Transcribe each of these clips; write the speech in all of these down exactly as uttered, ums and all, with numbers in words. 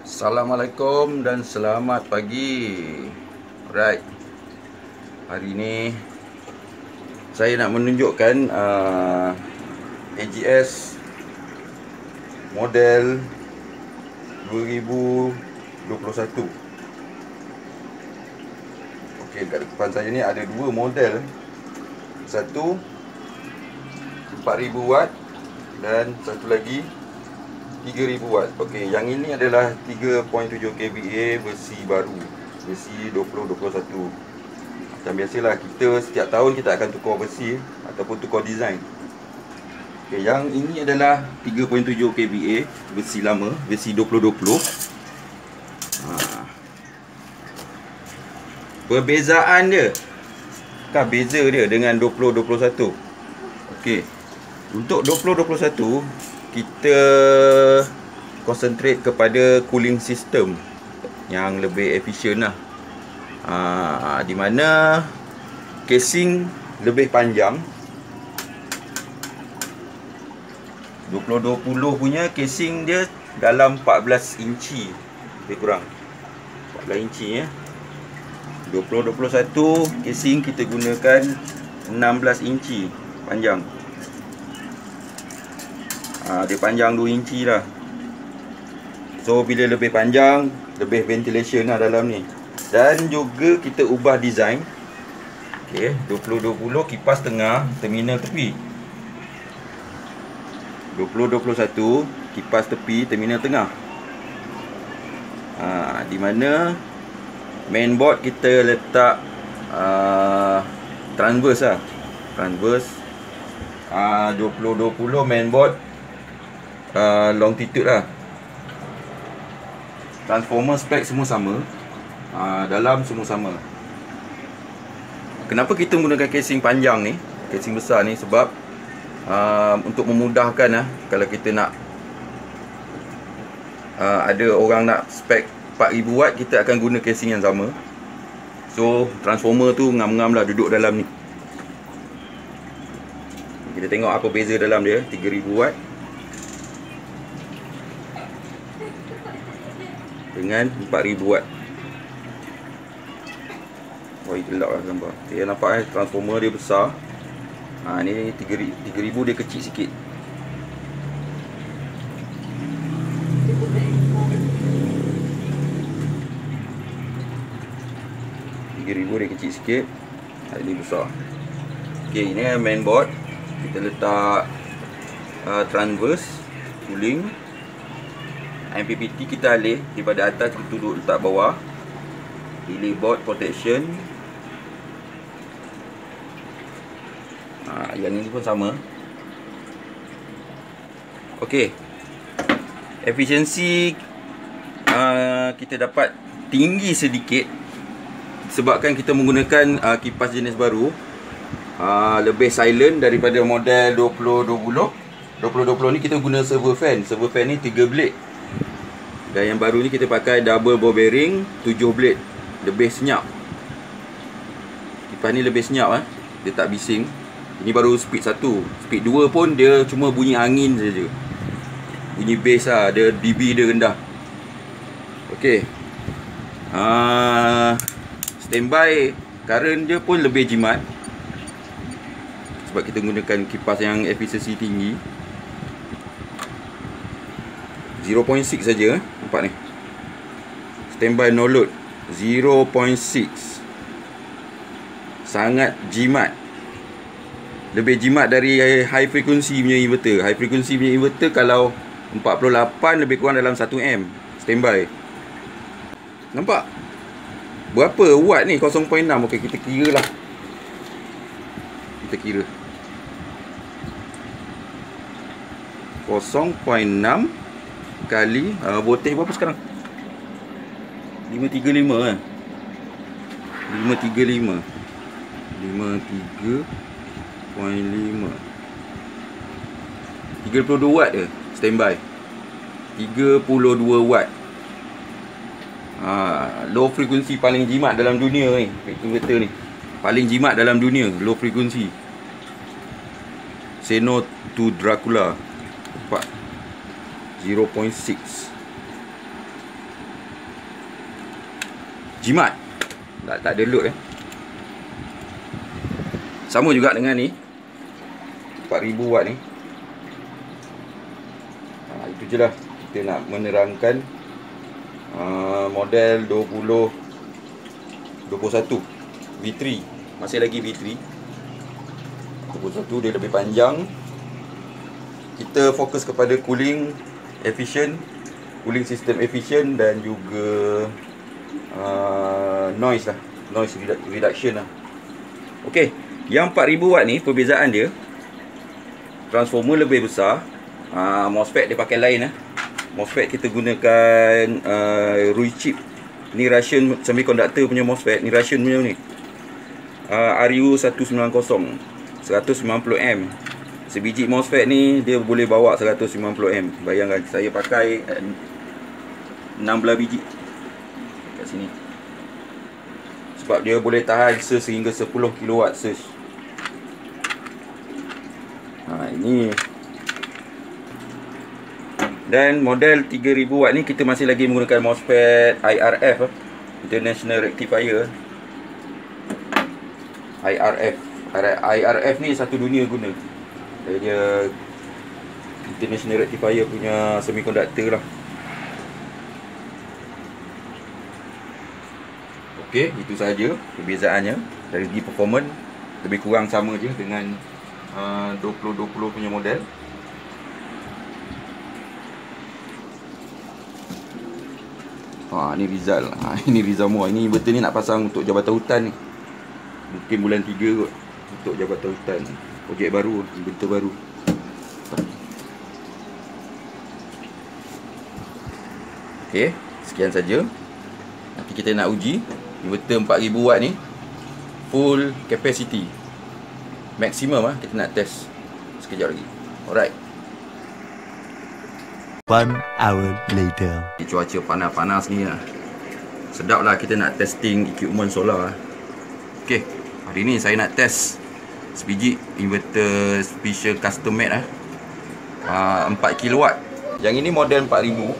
Assalamualaikum dan selamat pagi. Alright, hari ini saya nak menunjukkan uh, A G S model dua ribu dua puluh satu. Okey, kat depan saya ni ada dua model. Satu empat ribu watt dan satu lagi tiga ribu watt. Okey, yang ini adalah tiga koma tujuh kVA versi baru, versi dua ribu dua puluh satu. Macam biasalah, kita setiap tahun kita akan tukar versi ataupun tukar design. Okey, yang ini adalah tiga koma tujuh kVA versi lama, versi dua ribu dua puluh. Ha. Perbezaan dia, kan beza dia dengan dua ribu dua puluh satu. Okey, untuk dua ribu dua puluh satu kita concentrate kepada cooling system yang lebih efisien lah. Ha, di mana casing lebih panjang. dua ribu dua puluh punya casing dia dalam empat belas inci, lebih kurang empat belas inci ya. dua ribu dua puluh satu casing kita gunakan enam belas inci panjang. Ha, dia panjang dua inci lah. So bila lebih panjang, lebih ventilation lah dalam ni. Dan juga kita ubah design. Okay, dua ribu dua puluh kipas tengah, terminal tepi. dua ribu dua puluh satu kipas tepi, terminal tengah. Ha, di mana mainboard kita letak uh, transverse lah. Transverse. uh, dua ribu dua puluh mainboard Uh, longitude lah. Transformer spek semua sama, uh, dalam semua sama. Kenapa kita menggunakan casing panjang ni, casing besar ni? Sebab uh, untuk memudahkan lah, kalau kita nak uh, ada orang nak spek empat ribu watt, kita akan guna casing yang sama. So transformer tu ngam-ngam lah duduk dalam ni. Kita tengok apa beza dalam dia. Tiga ribu watt dengan empat ribu watt. Wah, gelap lah gambar. Okay, nampak eh, transformer dia besar. Ha, ni tiga ribu dia kecil sikit. tiga ribu dia kecil sikit. Ha, ini besar. Okay, ini mainboard. Kita letak uh, transverse cooling. M P P T kita alih daripada atas, kita duduk letak bawah. Delay board protection. Ha, yang ini pun sama. Okey, efisiensi uh, kita dapat tinggi sedikit sebabkan kita menggunakan uh, kipas jenis baru. uh, Lebih silent daripada model dua ribu dua puluh. dua ribu dua puluh ni kita guna servo fan. Servo fan ni tiga blade. Dan yang baru ni kita pakai double ball bearing tujuh blade. Lebih senyap. Kipas ni lebih senyap eh. Dia tak bising. Ini baru speed satu. Speed dua pun dia cuma bunyi angin saja. Bunyi bass lah. Dia D B dia rendah. Okey. uh, Standby current dia pun lebih jimat, sebab kita gunakan kipas yang efisiensi tinggi. zero point six saja, nampak ni. Standby no load zero point six. Sangat jimat. Lebih jimat dari high frequency punya inverter. High frequency punya inverter kalau empat puluh lapan lebih kurang dalam satu ampere standby. Nampak? Berapa watt ni? kosong koma enam. Okey, kita kira lah. Kita kira kosong koma enam kali uh, voltage berapa sekarang? lima tiga lima kan? lima tiga lima lima tiga koma lima tiga puluh dua watt je standby. Tiga puluh dua watt. ha, Low frequency paling jimat dalam dunia ni, inverter ni paling jimat dalam dunia. Low frequency. Say no to Dracula. Nampak? zero point six. jimat. Tak, tak ada load eh. Sama juga dengan ni empat ribu watt ni. Ha, itu je lah kita nak menerangkan uh, model dua puluh dua puluh satu V tiga. Masih lagi V tiga dua puluh satu, dia lebih panjang. Kita fokus kepada cooling efficient, cooling system efficient, dan juga uh, noise lah, noise reduction lah. Okey, yang empat ribu watt ni perbezaan dia, transformer lebih besar. uh, MOSFET dia pakai lain lah. MOSFET kita gunakan uh, Rui chip. Ni Russian semiconductor punya MOSFET. Ni Russian punya ni, uh, R U seratus sembilan puluh, seratus sembilan puluh ampere. Sebiji MOSFET ni dia boleh bawa seratus sembilan puluh ampere. Bayangkan saya pakai enam belas biji kat sini. Sebab dia boleh tahan surge sehingga sepuluh kilowatt surge. Ha, ini. Dan model tiga ribu watt ni kita masih lagi menggunakan MOSFET I R F, International Rectifier. I R F. I R F ni satu dunia guna. Dia International Rectifier punya semiconductor lah. Okey, itu saja perbezaannya. Dari segi performance lebih kurang sama je dengan uh, dua puluh dua puluh punya model. Ha, ni result. Ha, ini result semua. Ini inverter ni nak pasang untuk jabatan hutan ni. Mungkin bulan tiga kot, untuk jabatan hutan. Projek baru, inverter baru. Okey, sekian saja. Nanti kita nak uji inverter empat ribu watt ni full capacity. Maksimum ah kita nak test sekejap lagi. Alright. One hour later. Cuaca panas-panas ni lah. Sedap lah kita nak testing equipment solar. Okey, hari ni saya nak test sebiji inverter special custom made lah. uh, empat kilowatt. Yang ini model empat ribu.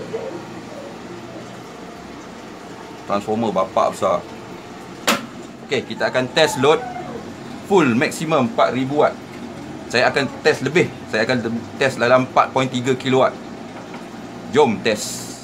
Transformer bapak besar. Okey, kita akan test load full maksimum empat ribu watt. Saya akan test lebih. Saya akan test dalam empat perpuluhan tiga kilowatt. Jom test.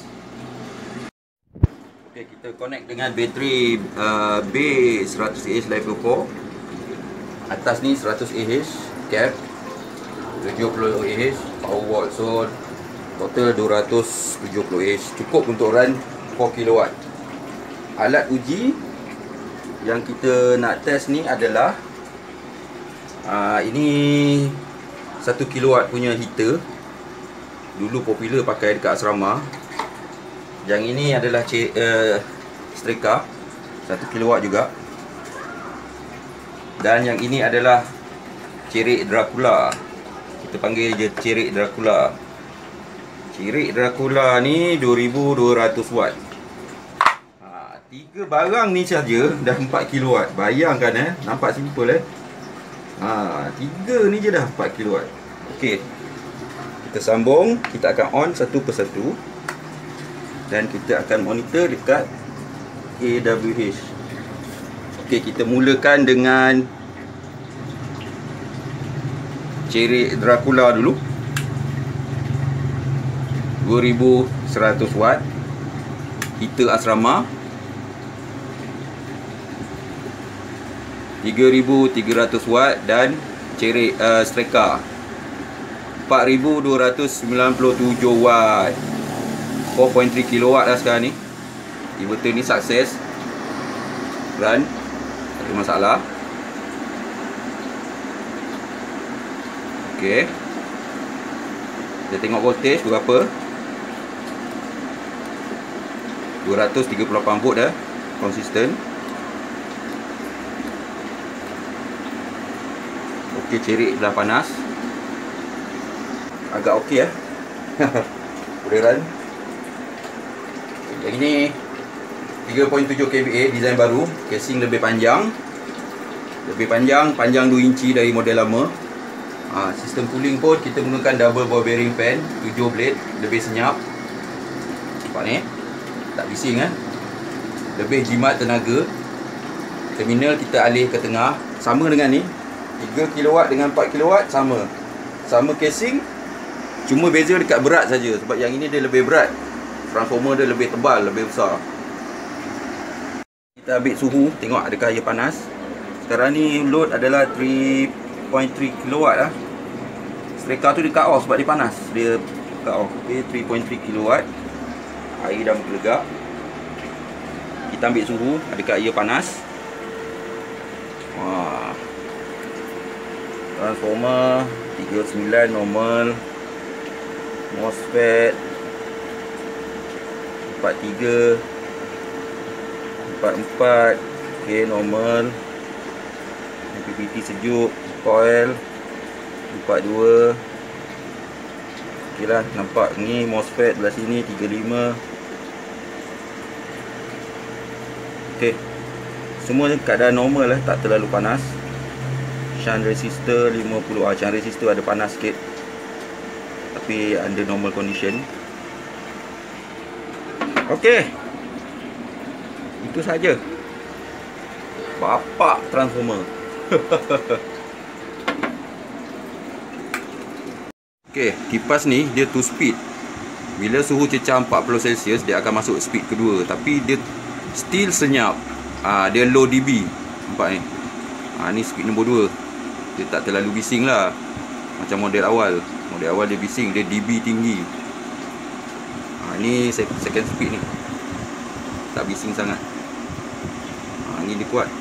Okey, kita connect dengan bateri uh, B seratus Ah level empat. Atas ni seratus Ah cap, tujuh puluh Ah power volt. So total dua ratus tujuh puluh Ah, cukup untuk run empat kilowatt. Alat uji yang kita nak test ni adalah uh, ini satu kilowatt punya heater. Dulu popular pakai dekat asrama. Yang ini adalah uh, Streka satu kilowatt juga. Dan yang ini adalah cerik Dracula. Kita panggil je cerik Dracula. Cerik Dracula ni dua ribu dua ratus watt. Ha, tiga barang ni saja dah empat kilowatt. Bayangkan eh, nampak simple eh. Ha, tiga ni je dah empat kilowatt. Okey. Kita sambung, kita akan on satu persatu. Dan kita akan monitor dekat A W H. Okey, kita mulakan dengan cerik Dracula dulu. dua ribu seratus watt. Heater asrama. tiga ribu tiga ratus watt dan cerik uh, Streka empat ribu dua ratus sembilan puluh tujuh watt. empat perpuluhan tiga kilowatt dah sekarang ni. Inverter ni sukses run, tak ada masalah. Okey, kita tengok voltage berapa. Dua ratus tiga puluh lapan volt dah, konsisten. Okey, cerik dah panas, agak okey eh. Boleh run. Yang ini tiga perpuluhan tujuh kVA, design baru. Casing lebih panjang. Lebih panjang, panjang dua inci dari model lama. ha, Sistem cooling pun kita menggunakan double ball bearing fan, tujuh blade, lebih senyap. Nampak ni, tak bising kan. lebih jimat tenaga. Terminal kita alih ke tengah. Sama dengan ni, tiga kilowatt dengan empat kilowatt sama. Sama casing, cuma beza dekat berat saja. Sebab yang ini dia lebih berat, transformer dia lebih tebal, lebih besar. Kita ambil suhu, tengok adakah ia panas. Sekarang ni load adalah tiga titik tiga kilowatt lah. Striker tu dia cut off sebab dia panas. Dia cut off. Okay, tiga titik tiga kilowatt. Air dah menggelegak. Kita ambil suhu, adakah ia panas. Wah. Transformer tiga puluh sembilan normal. MOSFET empat tiga, empat empat, okay, normal. M P P T sejuk, coil empat dua. Ok lah, nampak ni MOSFET belah sini tiga lima. Ok, semua keadaan normal lah, tak terlalu panas. Shunt resistor lima puluh. Ah, shunt resistor ada panas sikit, tapi under normal condition. Okey, itu saja. Bapak transformer. Okey, kipas ni dia two speed. Bila suhu cecah empat puluh Celsius, dia akan masuk speed kedua, tapi dia still senyap. Ah, dia low dB. Nampak ni. Ah, ni speed nombor dua. Dia tak terlalu bising lah, macam model awal. Model awal dia bising, dia dB tinggi. Ha, ni second speed ni, tak bising sangat. Ha, ni dia kuat.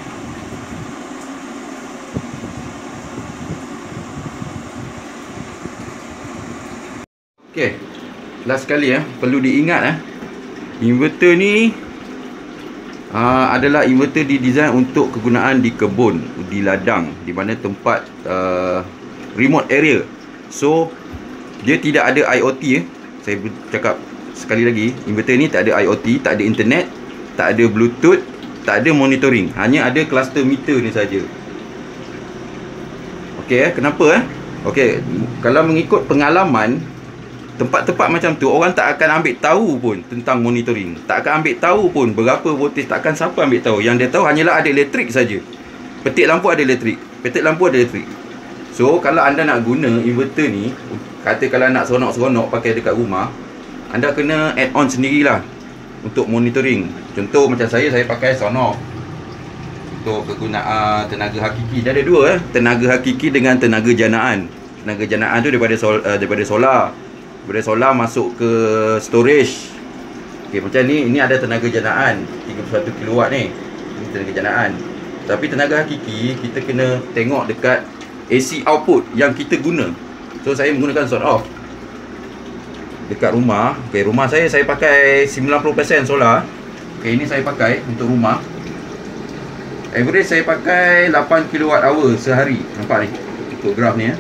Ok, last sekali eh, perlu diingat eh, inverter ni uh, adalah inverter didesain untuk kegunaan di kebun, di ladang, di mana tempat uh, remote area. So dia tidak ada I O T eh. Saya cakap sekali lagi, inverter ni tak ada I O T, tak ada internet, tak ada Bluetooth, tak ada monitoring. Hanya ada cluster meter ni saja. Okey eh, kenapa eh? Okey, kalau mengikut pengalaman, tempat-tempat macam tu orang tak akan ambil tahu pun tentang monitoring. Tak akan ambil tahu pun berapa voltage, tak akan siapa ambil tahu. Yang dia tahu hanyalah ada elektrik saja. Petik lampu ada elektrik, petik lampu ada elektrik. So kalau anda nak guna inverter ni, kata kalau nak seronok-seronok pakai dekat rumah, anda kena add on sendirilah untuk monitoring. Contoh macam saya, saya pakai Sonoff untuk kegunaan tenaga hakiki. Dia ada dua eh, tenaga hakiki dengan tenaga janaan. Tenaga janaan tu daripada sol, uh, daripada solar. Daripada solar masuk ke storage. Okey, macam ni, ini ada tenaga janaan tiga puluh satu kilowatt ni. Ini tenaga janaan. Tapi tenaga hakiki kita kena tengok dekat A C output yang kita guna. So saya menggunakan Sonoff dekat rumah. Okey, rumah saya saya pakai sembilan puluh peratus solar. Okey, ini saya pakai untuk rumah. Average saya pakai lapan kilowatt hour sehari. Nampak ni untuk graf ni ya.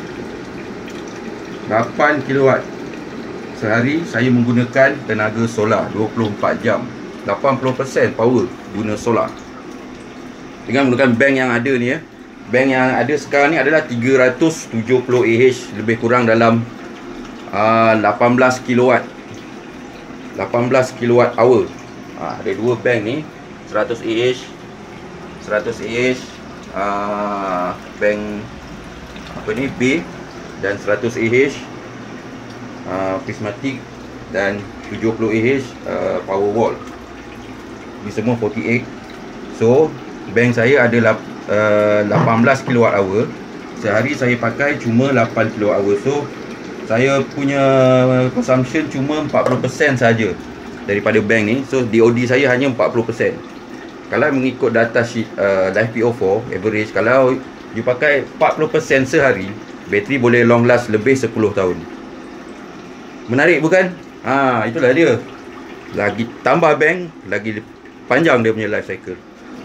lapan kilowatt sehari saya menggunakan tenaga solar dua puluh empat jam. lapan puluh peratus power guna solar. Dengan menggunakan bank yang ada ni ya. Bank yang ada sekarang ni adalah tiga ratus tujuh puluh Ah, lebih kurang dalam uh, lapan belas kilowatt. lapan belas kilowatt hour. Ha, ada dua bank ni, seratus Ah, seratus Ah, uh, bank apa ni B, dan seratus Ah uh, prismatic, dan tujuh puluh Ah uh, power wall. Ini semua empat puluh lapan. So bank saya ada uh, lapan belas kilowatt hour. Sehari saya pakai cuma lapan kilowatt hour. So saya punya consumption cuma empat puluh peratus saja daripada bank ni. So D O D saya hanya empat puluh peratus. Kalau mengikut data sheet uh, Live P O four average, kalau you pakai empat puluh peratus sehari, bateri boleh long last lebih sepuluh tahun. Menarik bukan? Ha, itulah dia. Lagi tambah bank, lagi panjang dia punya life cycle.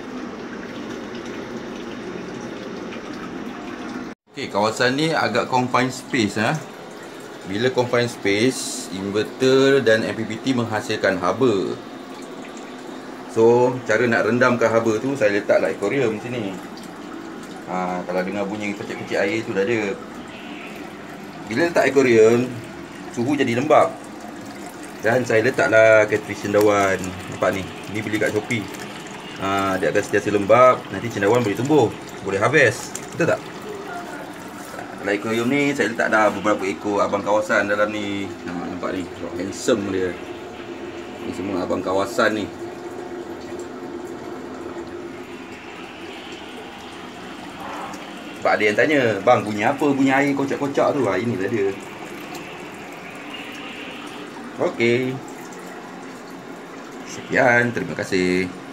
Okey, kawasan ni agak confined space eh. Bila confined space, inverter dan M P P T menghasilkan haba. So, cara nak rendamkan haba tu, saya letaklah aquarium sini. Ha, kalau dengar bunyi kecil-kecil air tu dah ada. Bila letak aquarium, suhu jadi lembap. Dan saya letaklah catfish cendawan. Nampak ni, ni beli kat Shopee. ha, Dia akan sentiasa lembab. Nanti cendawan boleh tumbuh, boleh harvest. Betul tak? Dalam aquarium ni saya letak dah beberapa ekor abang kawasan dalam ni. ha, Nampak ni, handsome dia. Ni semua abang kawasan ni. Sebab ada yang tanya, bang bunyi apa bunyi air kocak-kocak tu? Ha, inilah dia. Okey. Sekian, terima kasih.